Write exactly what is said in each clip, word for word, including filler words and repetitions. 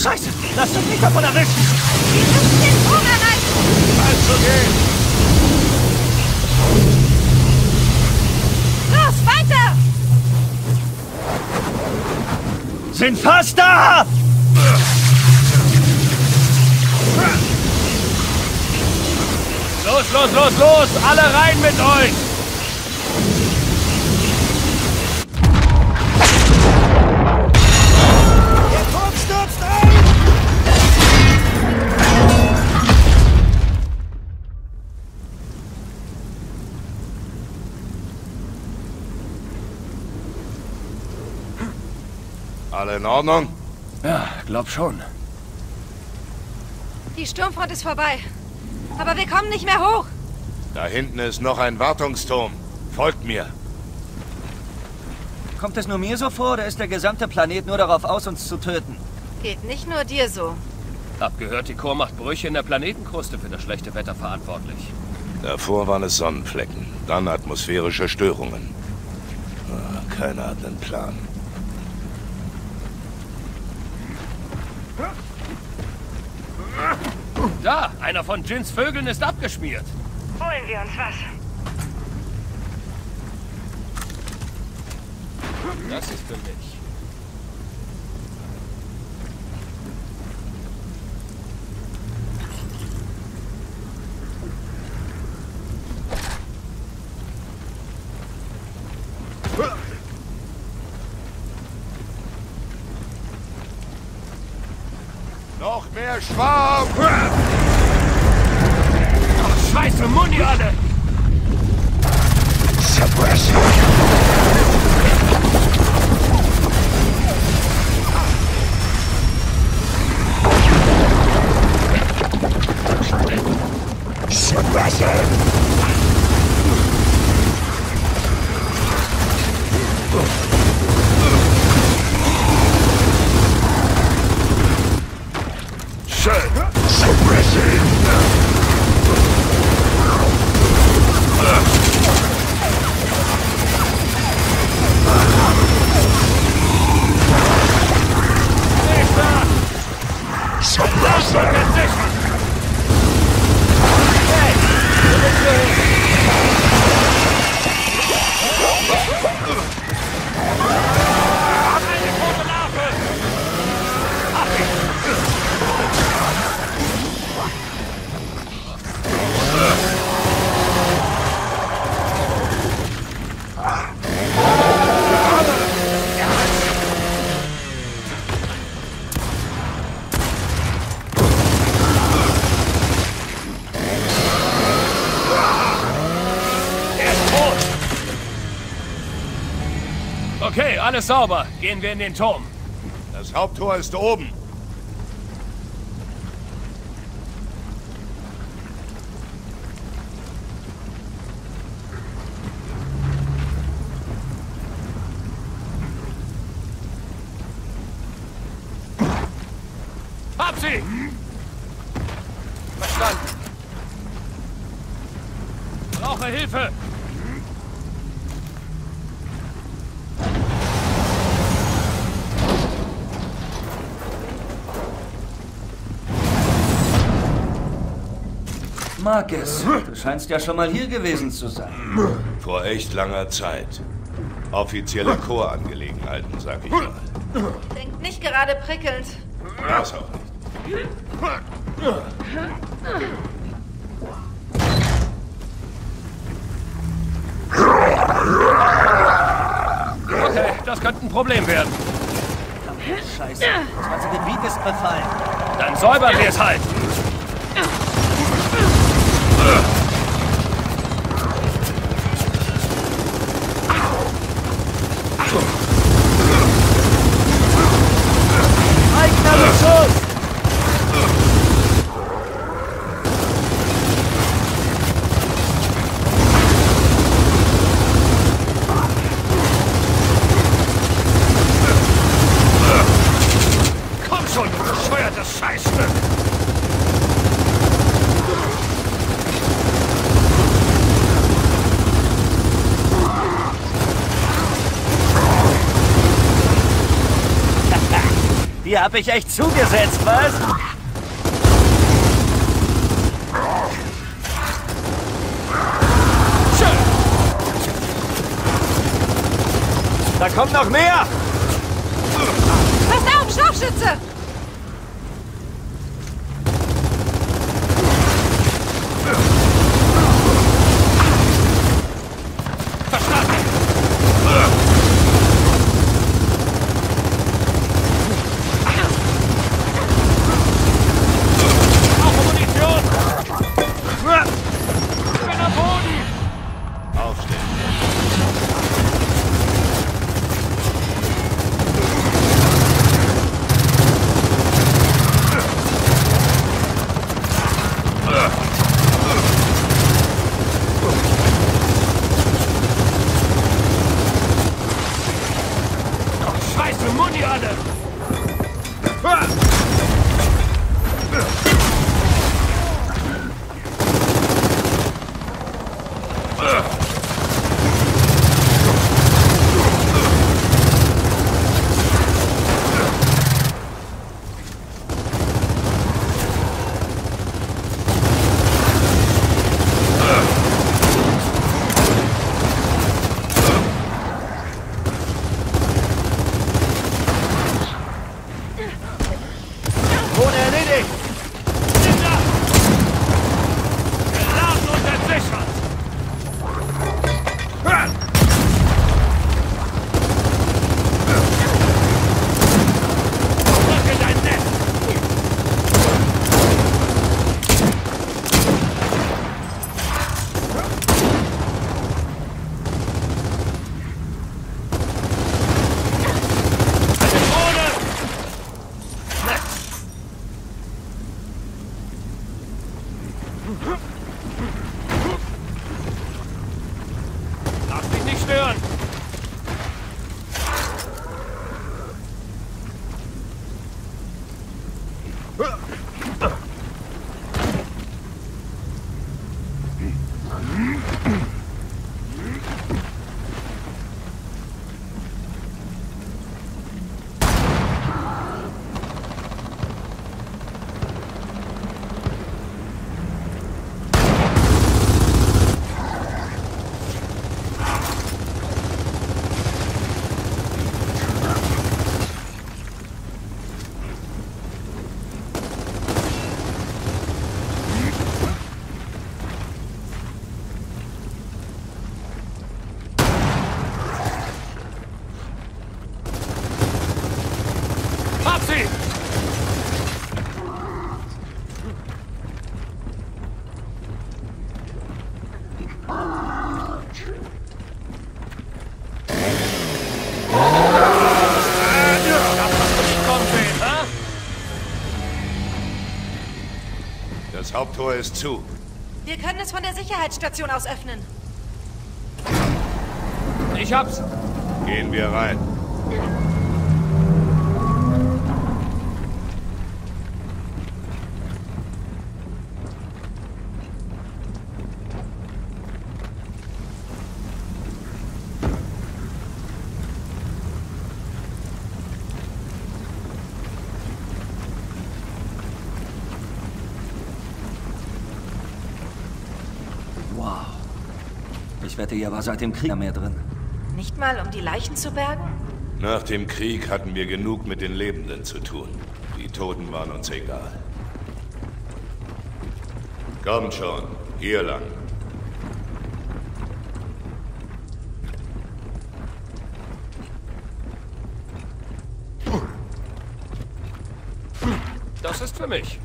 Scheiße! Lass uns nicht davon erwischen! Die müssen den Turm erreichen! Also gehen! Los, weiter! Sind fast da! Los, los, los, los! Alle rein mit euch! Der Turm stürzt ein! Alle in Ordnung? Ja, glaub schon. Die Sturmfront ist vorbei. Aber wir kommen nicht mehr hoch. Da hinten ist noch ein Wartungsturm. Folgt mir. Kommt es nur mir so vor, oder ist der gesamte Planet nur darauf aus, uns zu töten? Geht nicht nur dir so. Hab gehört, die Core macht Brüche in der Planetenkruste für das schlechte Wetter verantwortlich. Davor waren es Sonnenflecken, dann atmosphärische Störungen. Ah, keiner hat einen Plan. Da, einer von Jins Vögeln ist abgeschmiert. Holen wir uns was. Das ist für mich. Noch mehr Schwarm! Ach, Scheiße, Muni alle! Suppressor! Suppressor! Okay, alles sauber. Gehen wir in den Turm. Das Haupttor ist oben. Hab sie! Verstanden. Brauche Hilfe! Marcus, du scheinst ja schon mal hier gewesen zu sein. Vor echt langer Zeit. Offizielle Chorangelegenheiten, sag ich mal. Klingt nicht gerade prickelnd. Das auch nicht. Okay, das könnte ein Problem werden. Scheiße, das ganze Gebiet ist befallen. Dann säubern wir es halt. Eigener Beschuss! Komm schon, du bescheuertes Scheißstück! Hier hab ich echt zugesetzt, was? Schön. Da kommt noch mehr! Passt auf, Scharfschütze! Lass dich nicht stören! Das Haupttor ist zu. Wir können es von der Sicherheitsstation aus öffnen. Ich hab's. Gehen wir rein. Wow. Ich wette, hier war seit dem Krieg mehr drin. Nicht mal, um die Leichen zu bergen? Nach dem Krieg hatten wir genug mit den Lebenden zu tun. Die Toten waren uns egal. Kommt schon, hier lang. Das ist für mich.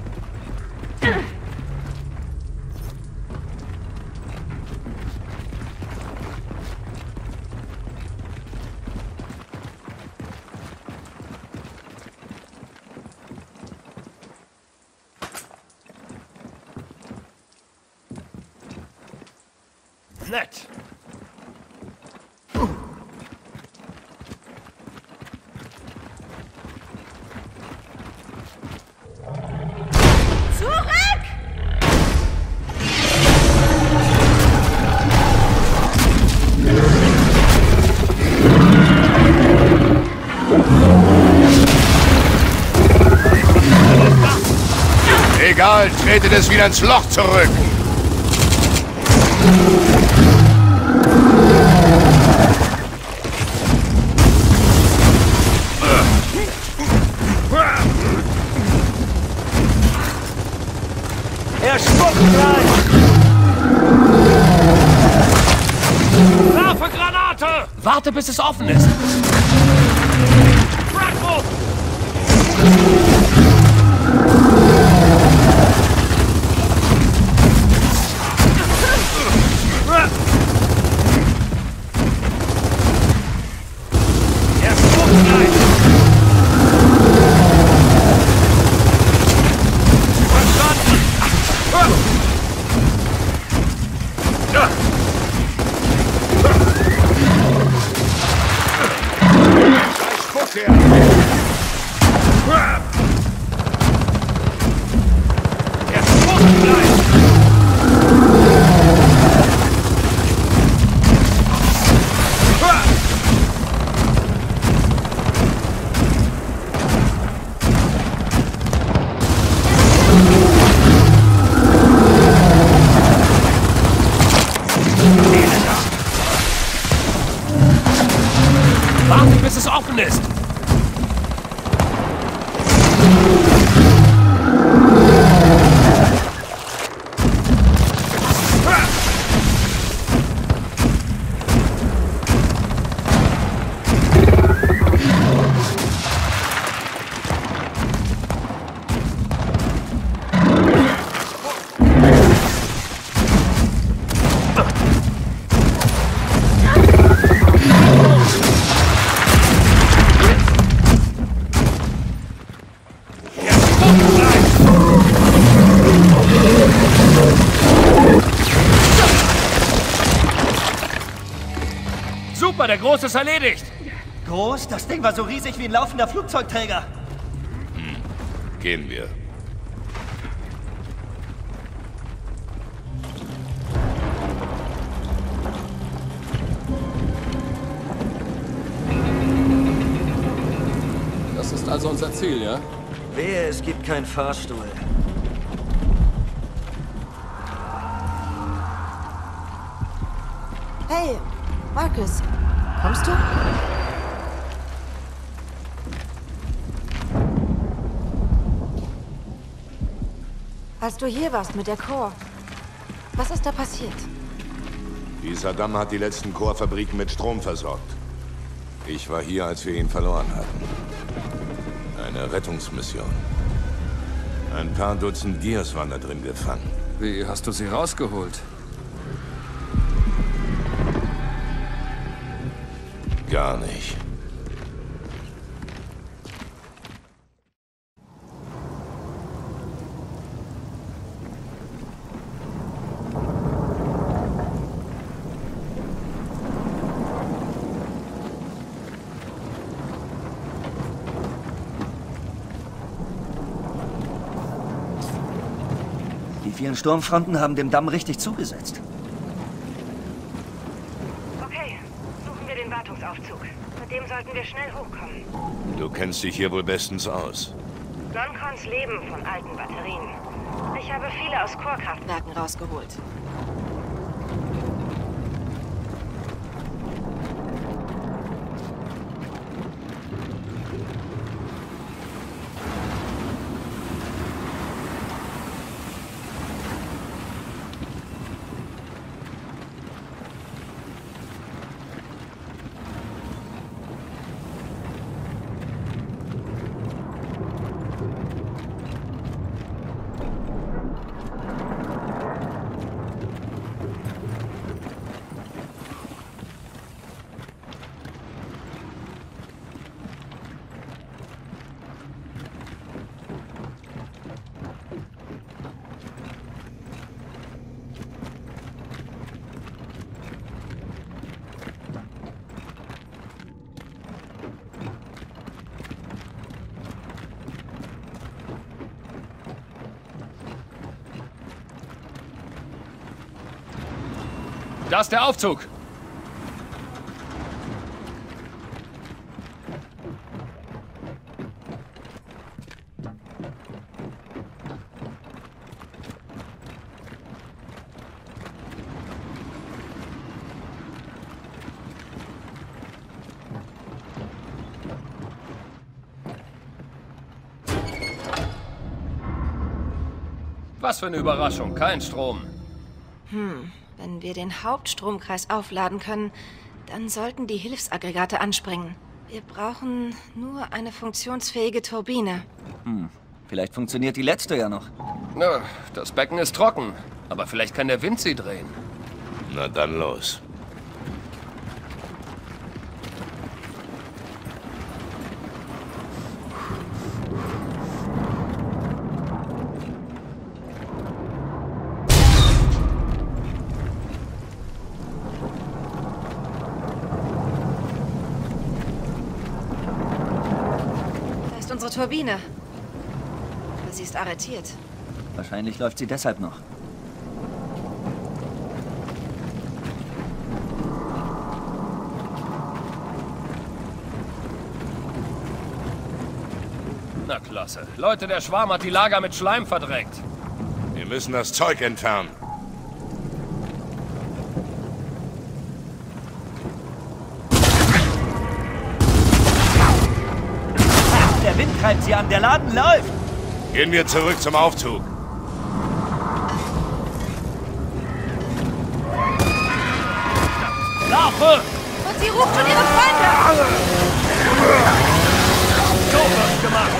Nett. Zurück! Karl, tretet es wieder ins Loch zurück! Er spuckt gleich! Werfe Granate! Warte, bis es offen ist. Fragmove! Er spuckt gleich! Verstanden! Spuck her! Er spuckt gleich! Warte, bis es offen ist! Super, der Große ist erledigt! Groß? Das Ding war so riesig wie ein laufender Flugzeugträger. Gehen wir. Das ist also unser Ziel, ja? Wehe, es gibt keinen Fahrstuhl. Hey, Marcus, kommst du? Als du hier warst mit der Corps, was ist da passiert? Die Saddam hat die letzten Core-Fabriken mit Strom versorgt. Ich war hier, als wir ihn verloren hatten. Eine Rettungsmission. Ein paar Dutzend Gears waren da drin gefangen. Wie hast du sie rausgeholt? Gar nicht. Die vielen Sturmfronten haben dem Damm richtig zugesetzt. Okay, suchen wir den Wartungsaufzug. Mit dem sollten wir schnell hochkommen. Du kennst dich hier wohl bestens aus. Doncons leben von alten Batterien. Ich habe viele aus Core-Kraftwerken rausgeholt. Da ist der Aufzug. Was für eine Überraschung, kein Strom. Hm, wenn wir den Hauptstromkreis aufladen können, dann sollten die Hilfsaggregate anspringen. Wir brauchen nur eine funktionsfähige Turbine. Hm, vielleicht funktioniert die letzte ja noch. Na, das Becken ist trocken, aber vielleicht kann der Wind sie drehen. Na dann los. Unsere Turbine. Aber sie ist arretiert. Wahrscheinlich läuft sie deshalb noch. Na klasse. Leute, der Schwarm hat die Lager mit Schleim verdreckt. Wir müssen das Zeug entfernen. Der Wind treibt sie an, der Laden läuft! Gehen wir zurück zum Aufzug. Laufe! Und sie ruft schon ihre Freunde! So wird's gemacht!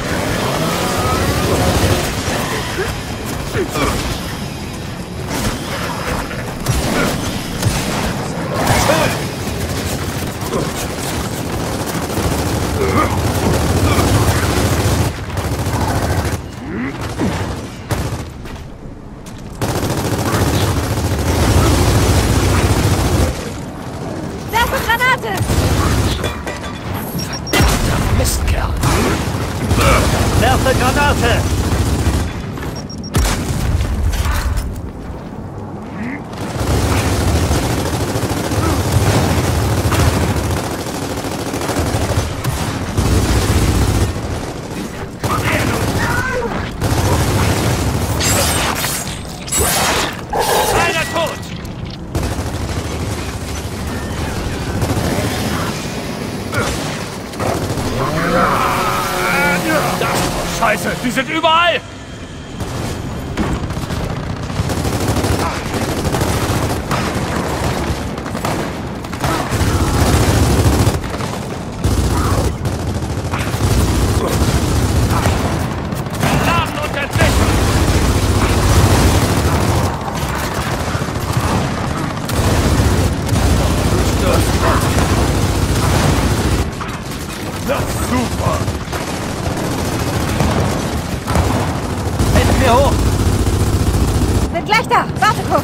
Mistkerl! Werfe Granate! Einer tot! Scheiße, die sind überall! Laden und entdecken! Das ist super! Wir hoch! Bin gleich da! Warte kurz!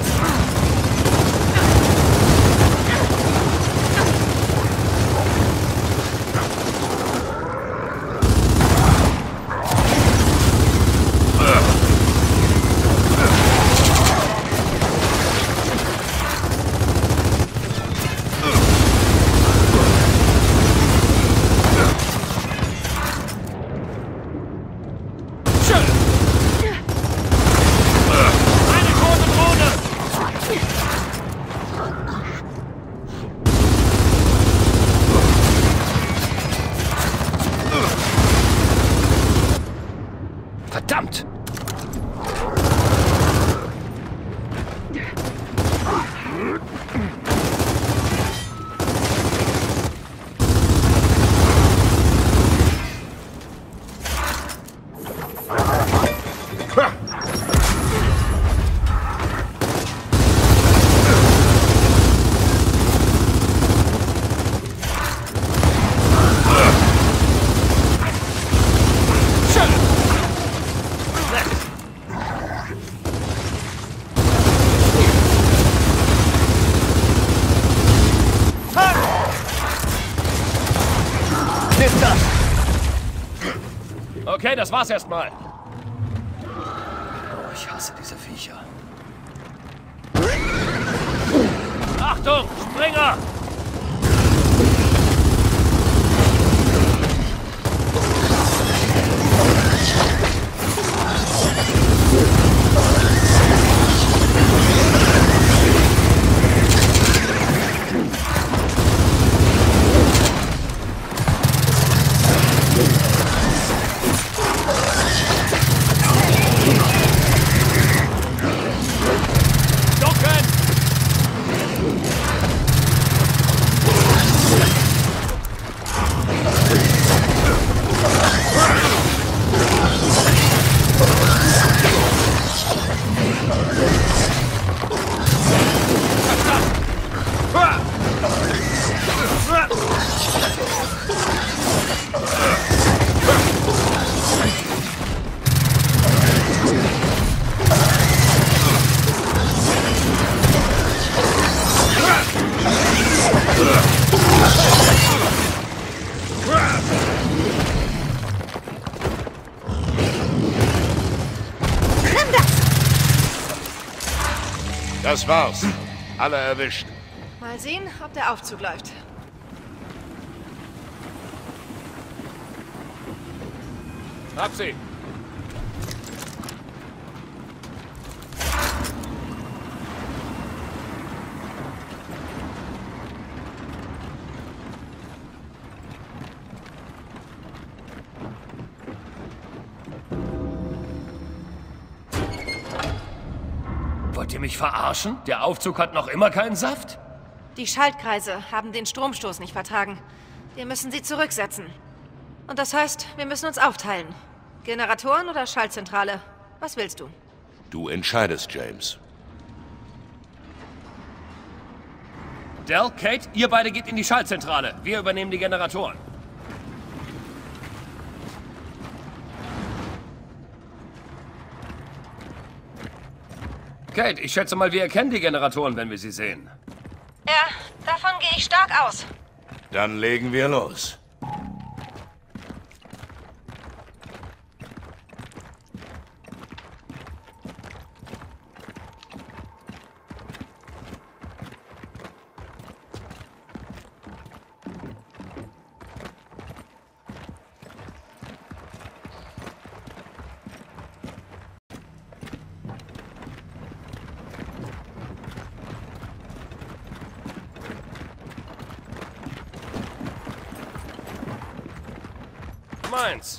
Verdammt! Okay, das war's erstmal. Oh, ich hasse diese Viecher. Achtung, Springer! Das war's. Alle erwischt. Mal sehen, ob der Aufzug läuft. Hab sie. Wollt ihr mich verarschen? Der Aufzug hat noch immer keinen Saft? Die Schaltkreise haben den Stromstoß nicht vertragen. Wir müssen sie zurücksetzen. Und das heißt, wir müssen uns aufteilen. Generatoren oder Schaltzentrale? Was willst du? Du entscheidest, James. Del, Kate, ihr beide geht in die Schaltzentrale. Wir übernehmen die Generatoren. Kate, ich schätze mal, wir erkennen die Generatoren, wenn wir sie sehen. Ja, davon gehe ich stark aus. Dann legen wir los. Meins.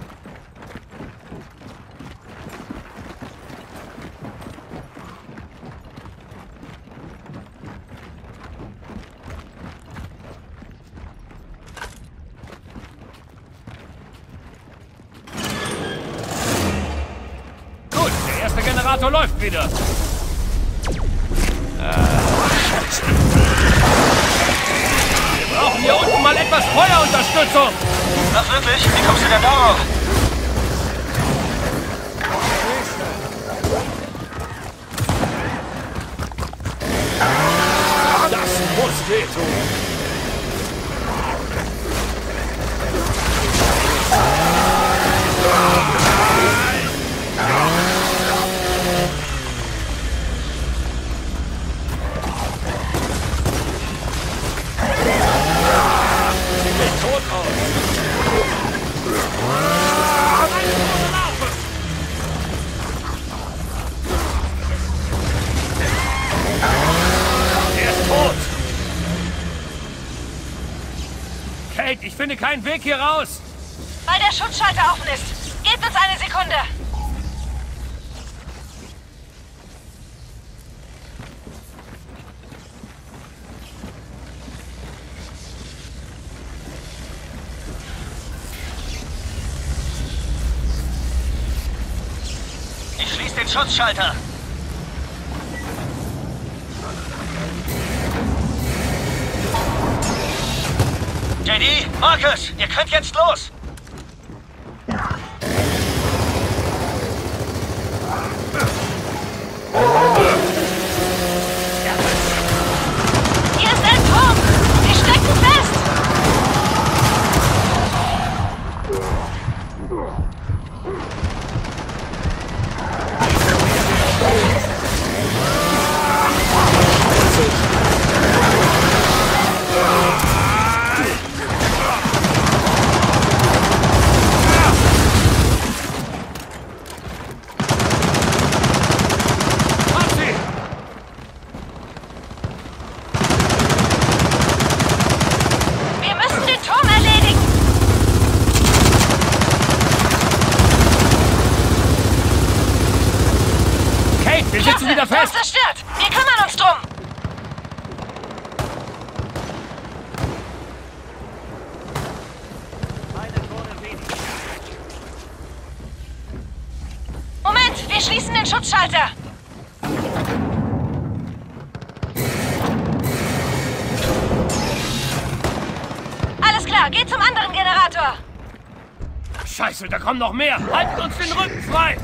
Gut, der erste Generator läuft wieder. Wir brauchen hier unten mal etwas Feuerunterstützung. Ach wirklich? Wie kommst du denn darauf? Das muss wehtun. Sie geht tot aus. Er ist tot. Kate, ich finde keinen Weg hier raus. Weil der Schutzschalter offen ist. Gebt uns eine Sekunde. Ich schließe den Schutzschalter. J D, Marcus, ihr könnt jetzt los. Hier ist ein Turm. Wir stecken fest. Hab sie! Wir müssen den Turm erledigen. Kate, wir sitzen wieder Turm fest. zerstört. Wir kümmern uns drum. Moment, wir schließen den Schutzschalter. Alles klar, geht zum anderen Generator. Scheiße, da kommen noch mehr. Haltet uns den Rücken frei.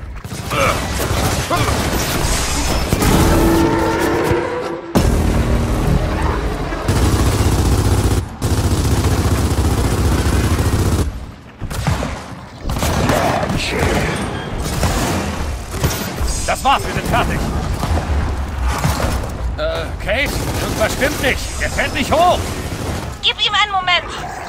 Das war's, wir sind fertig. Äh, Kate? Irgendwas stimmt nicht. Er fällt nicht hoch. Gib ihm einen Moment.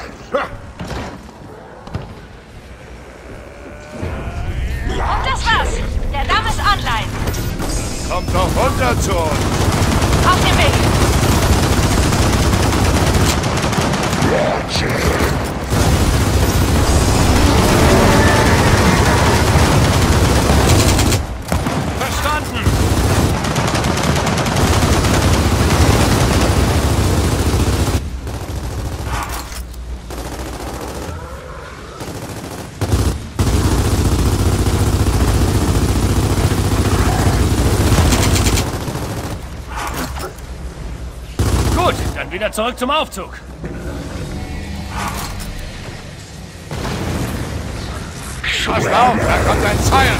Und das war's. Der Damm ist online. Kommt doch runter zu uns. Auf dem Weg. Verstanden. Gut, dann wieder zurück zum Aufzug. Pass auf, da kommt ein Zion.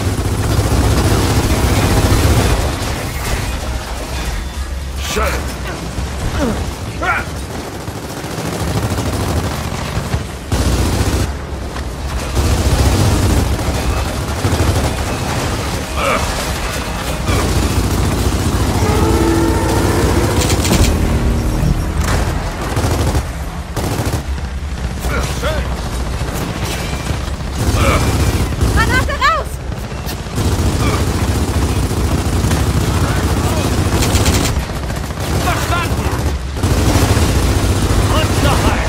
Schön. Granate raus! Verstanden. Und noch ein.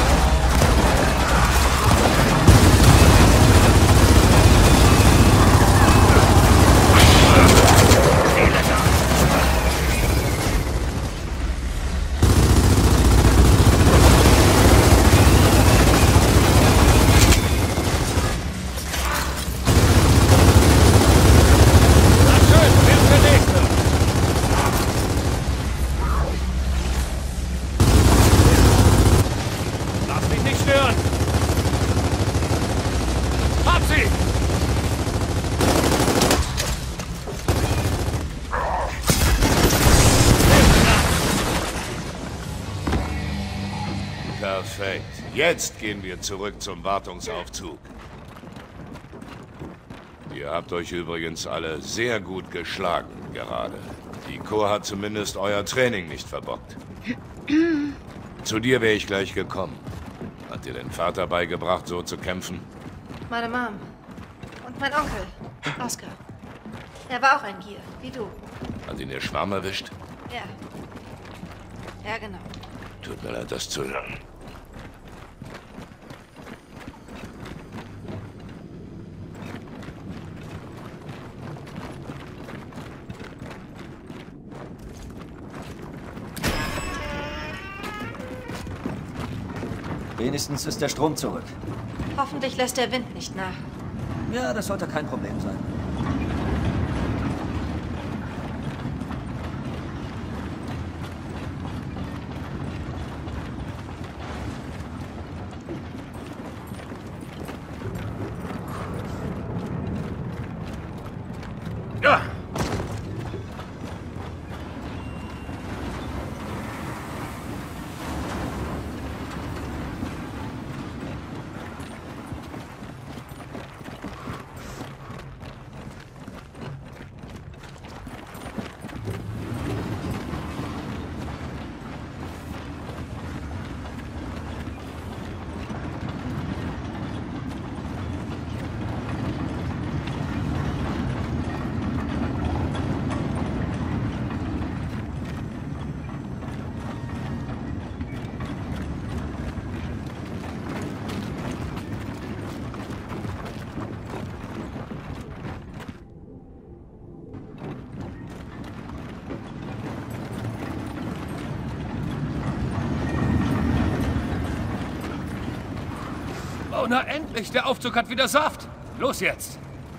Na schön, wer ist der Nächste? Lass mich nicht stören! Hab sie! Perfekt. Jetzt gehen wir zurück zum Wartungsaufzug. Ihr habt euch übrigens alle sehr gut geschlagen gerade. Die Chor hat zumindest euer Training nicht verbockt. Zu dir wäre ich gleich gekommen. Hat dir dein Vater beigebracht, so zu kämpfen? Meine Mom. Und mein Onkel, Oscar. Er war auch ein Gier, wie du. Hat ihn der Schwarm erwischt? Ja. Ja, genau. Tut mir leid, das zu hören. Wenigstens ist der Strom zurück. Hoffentlich lässt der Wind nicht nach. Ja, das sollte kein Problem sein. Ja! Oh, na endlich! Der Aufzug hat wieder Saft! Los jetzt!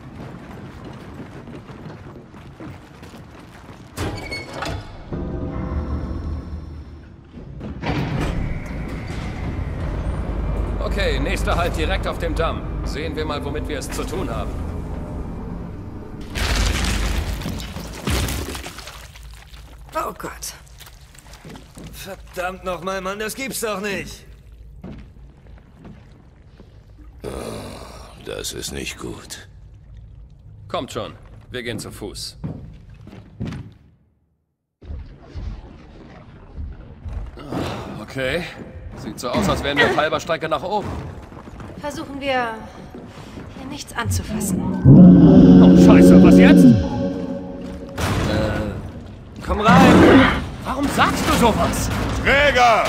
Okay, nächster Halt direkt auf dem Damm. Sehen wir mal, womit wir es zu tun haben. Oh Gott. Verdammt nochmal, Mann, das gibt's doch nicht. Das ist nicht gut. Kommt schon, wir gehen zu Fuß. Okay. Sieht so aus, als wären wir auf halber Strecke nach oben. Versuchen wir, hier nichts anzufassen. Oh, Scheiße, was jetzt? Komm rein! Warum sagst du sowas? Träger!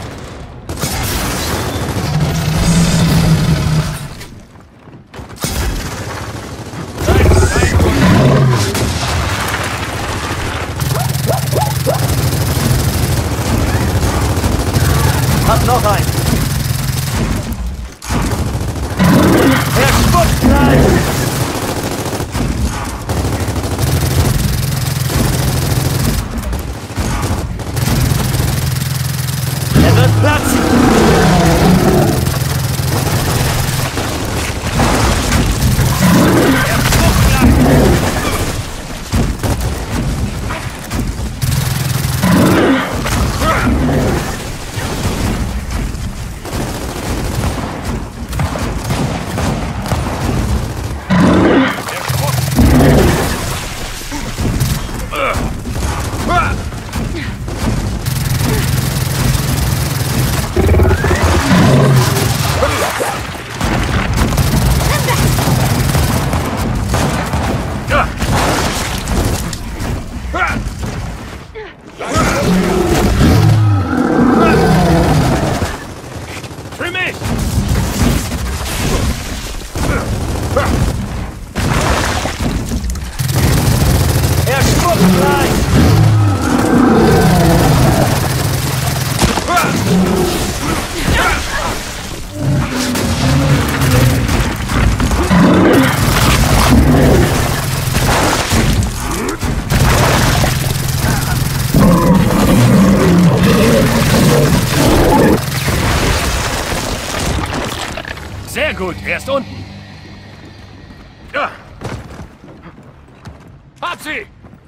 Hab noch einen! Er spuckt gleich! Er wird platzen! Er spuckt gleich! Für mich! Er spuckt gleich! Sehr gut, er ist unten. Ja. Hab sie!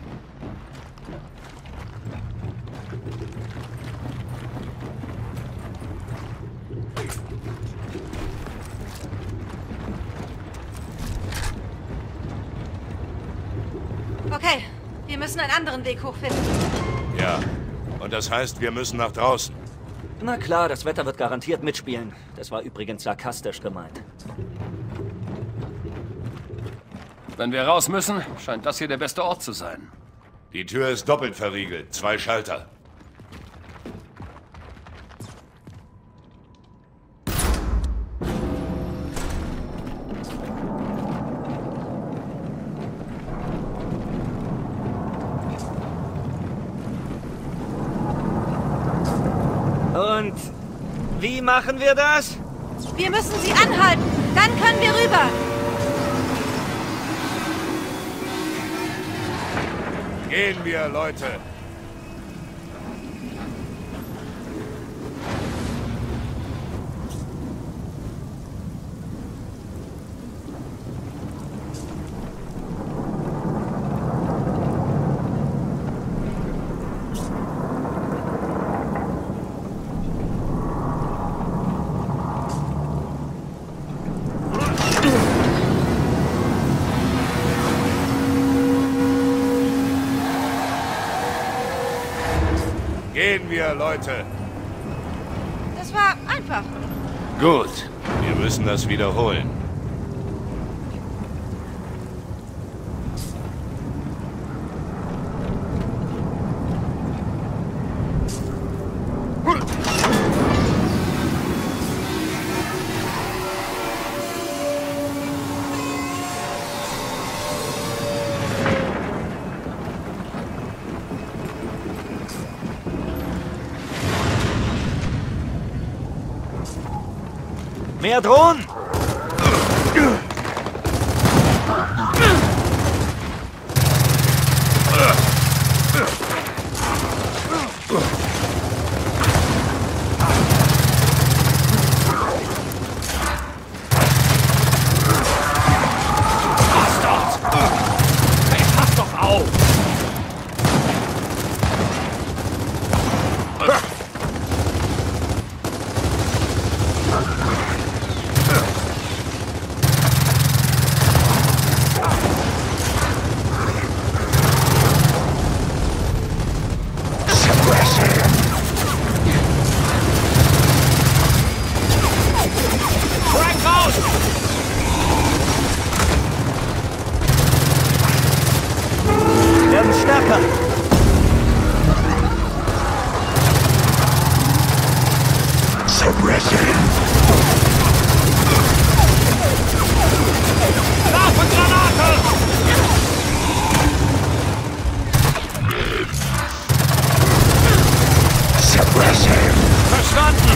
Okay, wir müssen einen anderen Weg hochfinden. Ja. Und das heißt, wir müssen nach draußen. Na klar, das Wetter wird garantiert mitspielen. Das war übrigens sarkastisch gemeint. Wenn wir raus müssen, scheint das hier der beste Ort zu sein. Die Tür ist doppelt verriegelt. Zwei Schalter. Und wie machen wir das? Wir müssen sie anhalten. Dann können wir rüber. Gehen wir, Leute. Gehen wir, Leute. Das war einfach. Gut. Wir müssen das wiederholen. Mehr Drohnen! Marker! Werfe Granate! Verstanden!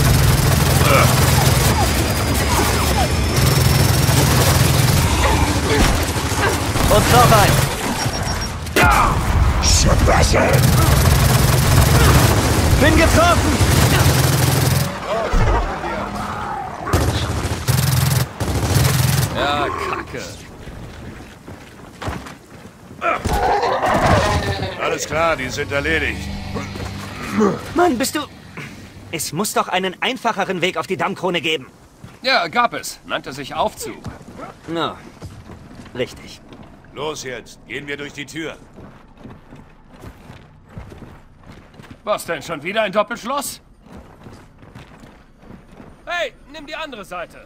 Und vorbei! Bin getroffen! Ja, Kacke. Alles klar, die sind erledigt. Mann, bist du... Es muss doch einen einfacheren Weg auf die Dammkrone geben. Ja, gab es. Nannte sich Aufzug. Na, richtig. Los jetzt, gehen wir durch die Tür. Was denn, schon wieder ein Doppelschloss? Hey, nimm die andere Seite.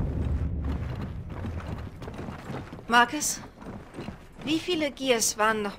Marcus? Wie viele Gears waren noch